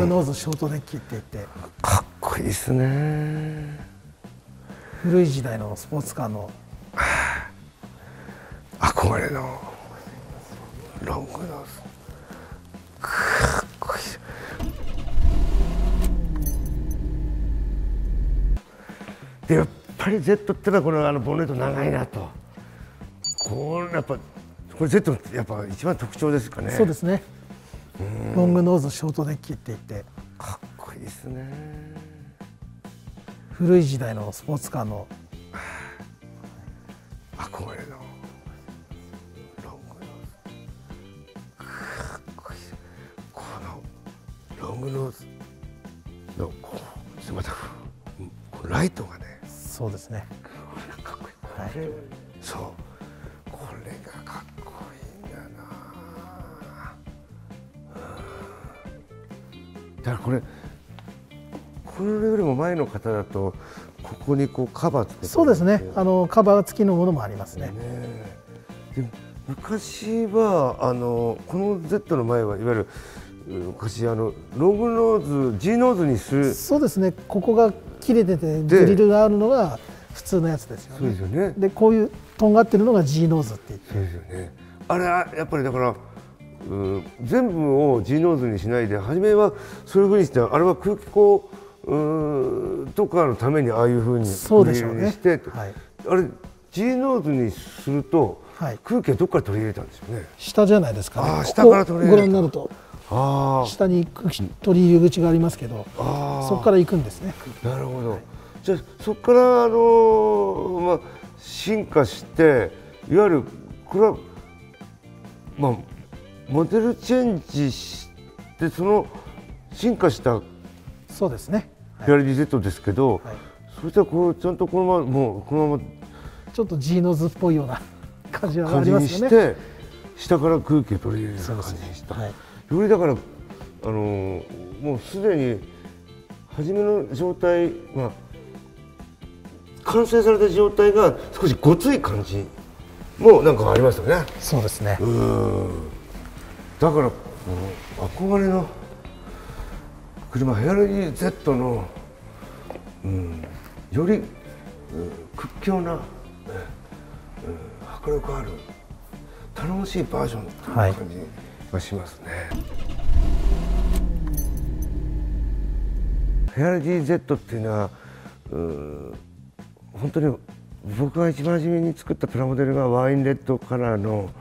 ノーズショートデッキって言って、 かっこいいですね。 古い時代のスポーツカーの憧れのロングノーズ、かっこいい。でやっぱり Z ってのはこのボンネット長いなと。これやっぱこれ Z のやっぱ一番特徴ですかね。 そうですね。ロングノーズショートデッキって言って、 かっこいいですね。 古い時代のスポーツカーの憧れのロングノーズ、かっこいい。このロングノーズのこうまたこのライトがね、 そうですね。 これがかっこいい。 はい、 そうこれがかっこいいんだな。だからこれよりも前の方だとここにこうカバーつけて、 そうですね。カバー付きのものもありますね。 で昔はこの Z の前はいわゆる昔ロングノーズ G ノーズにする。 そうですね。ここが切れててグリルがあるのが普通のやつですよね。 そうですよね。 でこういうとんがってるのが G ノーズって言って。 そうですよね。あれはやっぱりだから全部を G ノーズにしないで初めはそういうふうにして、あれは空気口とかのためにああいうふうにそうでしょうね。 して、 はい、 あれ G ノーズにすると、はい、空気はどこから取り入れたんですよね。 下じゃないですかね。 あ、下から取り入れた。 ご覧になると下に取り入り口がありますけど、そこから行くんですね。 なるほど。はい、じゃあそこから進化していわゆるこれはモデルチェンジしてその進化したそうですね。 フェアレディ Z ですけど、はい、そしたらこうちゃんとこのままちょっと G ノーズっぽいような感じがありますよね。 して下から空気を取り入れる感じにした。よりだからもうすでに初めの状態完成された状態が少しごつい感じもなんかありますよね。 そうですね。 だから憧れの車フェアレディ Z の、より屈強な、迫力ある頼もしいバージョンという感じがしますね。フェアレディ Z っていうのは本当に僕が一番初めに作ったプラモデルがワインレッドカラーの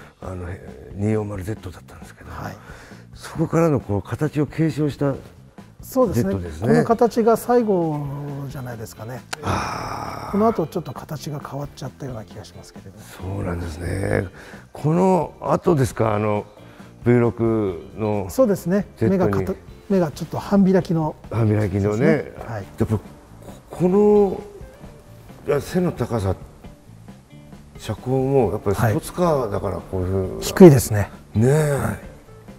240Z だったんですけど、はい、そこからのこう形を継承したそうですね。この形が最後じゃないですかね。この後ちょっと形が変わっちゃったような気がしますけれど。 そうなんですね。この後ですかV6 の。 そうですね。目がちょっと半開きの。 半開きのね。はい、やっぱこの背の高さ車高もやっぱりスポーツカーだからこういうふう低いですね。 ねえ。はい、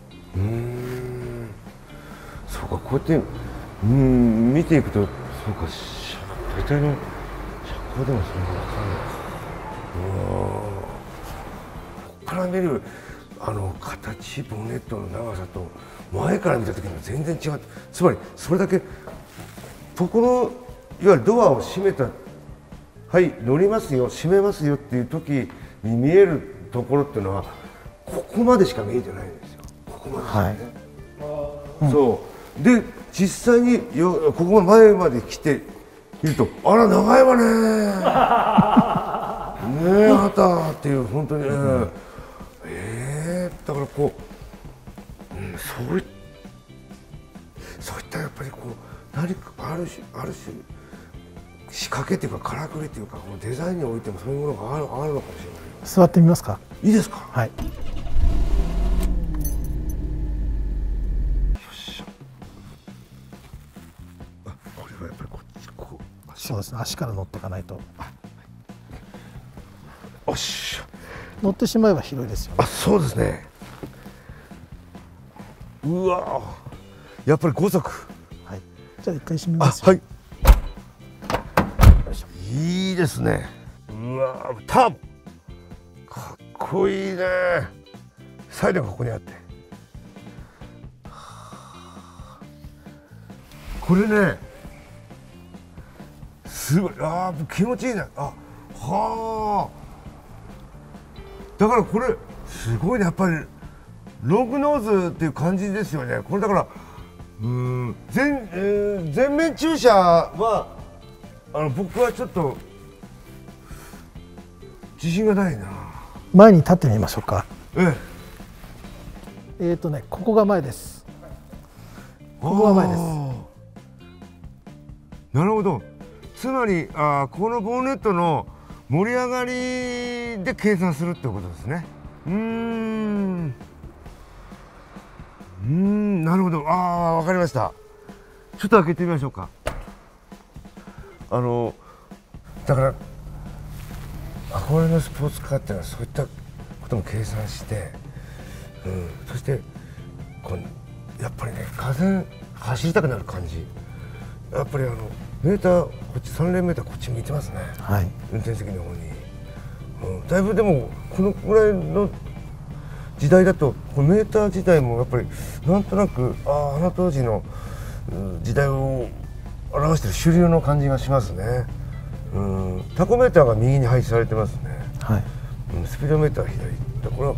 そうか、こうやって見ていくと、そうか、大体の車高でもそんな分かんないか。ここから見る形、ボンネットの長さと前から見た時には全然違う。つまりそれだけここのいわゆるドアを閉めた、はい乗りますよ閉めますよっていう時に見えるところっていうのはここまでしか見えてないんですよ。ここまでしかね。はい、そうで実際にここ前まで来て見ると、あら長いわねねえあたっていう本当にだからこう、そういったやっぱりこう何かある種仕掛けっていうかからくりっていうかこのデザインにおいてもそういうものがあるのかもしれない。 座ってみますか。 いいですか。 はい。そうですね。足から乗っていかないと。 よし。 乗ってしまえば広いですよね。 そうですね。うわ。やっぱり5足。 はい。じゃあ一回閉めますよ。 はい。いいですね。うわ、ターボ。かっこいいね。サイレンがここにあって。 これねすごい、ああ気持ちいいね。あはあ、だからこれすごいね、やっぱりロングノーズっていう感じですよね。これだから全面駐車は僕はちょっと自信がないな。 前に立ってみましょうか。 ええ。ここが前です。ここが前です。 なるほど。つまりこのボンネットの盛り上がりで計算するってことですね。なるほど。わかりました。ちょっと開けてみましょうか。だから憧れのスポーツカーっていうのはそういったことも計算して、そしてやっぱりね、風走りたくなる感じ。やっぱりメーターこっち3連メーターこっち向いてますね。 はい。 運転席の方に、だいぶでもこのぐらいの時代だとこのメーター自体もやっぱりなんとなくあの当時の時代を表している主流の感じがしますね。タコメーターが右に配置されてますね。 はい。 スピードメーターは左だから、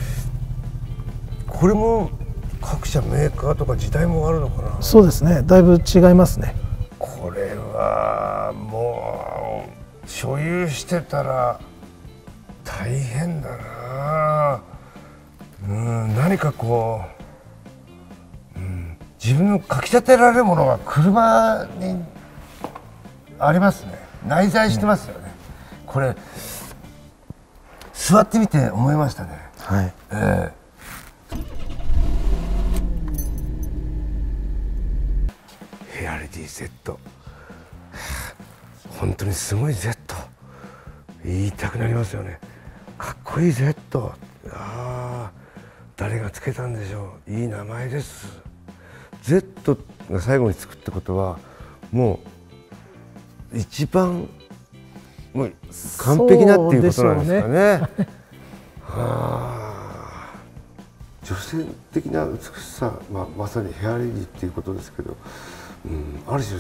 これも各社メーカーとか時代もあるのかな。 そうですね、だいぶ違いますね。 これはもう所有してたら大変だな。何かこう、自分のかきたてられるものが車にありますね。内在してますよね。これ座ってみて思いましたね。 はい。 ヘアリティ Z、本当にすごい Z 言いたくなりますよね。かっこいい Z。誰がつけたんでしょう。いい名前です。 Z が最後につくってことはもう一番もう完璧なっていうことなんですかね。女性的な美しさ、まさにヘアレディっていうことですけど、ある種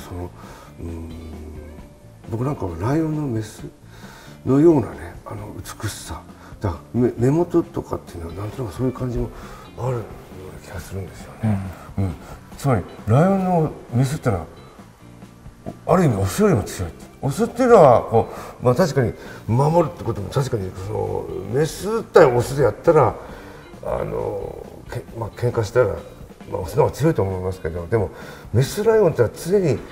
僕なんかはライオンのメスのようなね美しさだから、目元とかっていうのはなんとなくそういう感じもあるような気がするんですよね。つまりライオンのメスっていうのはある意味オスよりも強い。オスっていうのは確かに守るってことも確かにメス対オスでやったら喧嘩したら、オスの方が強いと思いますけど、でもメスライオンってのは常に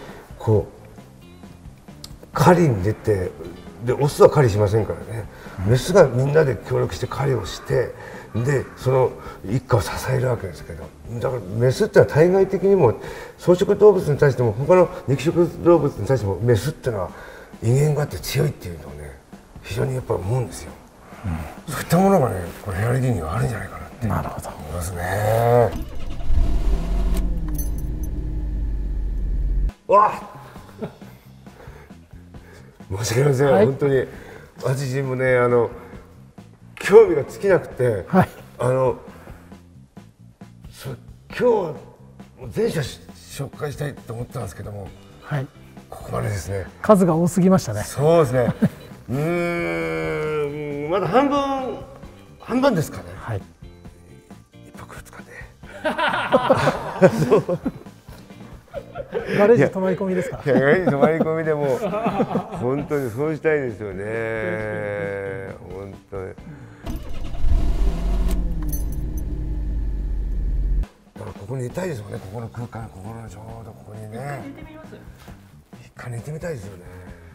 狩りに出て、でオスは狩りしませんからね。メスがみんなで協力して狩りをして、でその一家を支えるわけですけど、だからメスってのは対外的にも草食動物に対しても他の肉食動物に対してもメスっていうのは威厳があって強いっていうのをね、非常にやっぱ思うんですよ。そういったものがね、これヘアリディにはあるんじゃないかなって思いますね。申し訳ありません、本当に私自身もね興味が尽きなくて、今日は全社紹介したいと思ったんですけども、ここまでですね。 数が多すぎましたね。 そうですね。まだ半分ですかね。一泊二日で。 ガレージ泊まり込みですか。 ガレージ泊まり込みでも本当にそうしたいですよね。本当に。だからここにいたいですもんね。ここの空間、ここのちょうどここにね。一回寝てみたいですよね。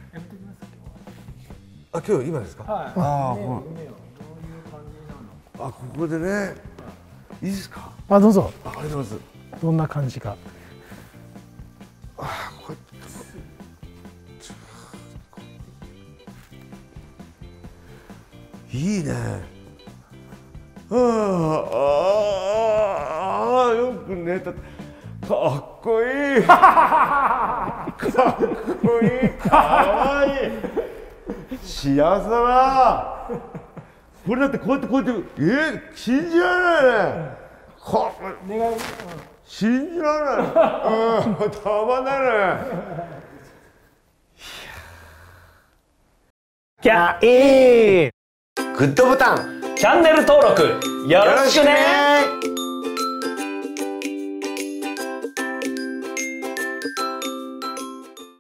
今日今ですか。ここでね。いいですか。 どうぞ。 ありがとうございます。 どんな感じか。 いいね。よく寝た。かっこいい。かっこいい。かわいい。幸せだな。これだってこうやって信じられないね。 信じられない。たまらない。 キャイングッドボタン、 チャンネル登録よろしくね。